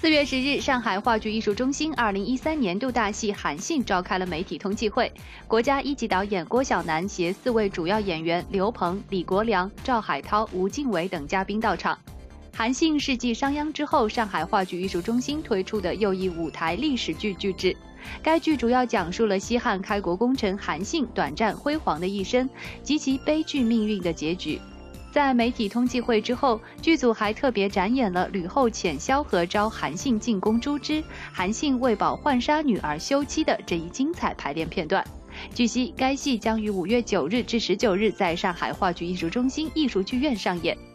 4月10日，上海话剧艺术中心2013年度大戏《韩信》召开了媒体通气会，国家一级导演郭晓楠携4位主要演员刘鹏、李国良、赵海涛、吴敬伟等嘉宾到场。《韩信》是继商鞅之后，上海话剧艺术中心推出的又一舞台历史剧剧制。该剧主要讲述了西汉开国功臣韩信短暂辉煌的一生及其悲剧命运的结局。在媒体通气会之后，剧组还特别展演了吕后遣萧何招韩信进宫诛之，韩信为保浣纱女而休妻的这一精彩排练片段。据悉，该戏将于5月9日至19日在上海话剧艺术中心艺术剧院上演。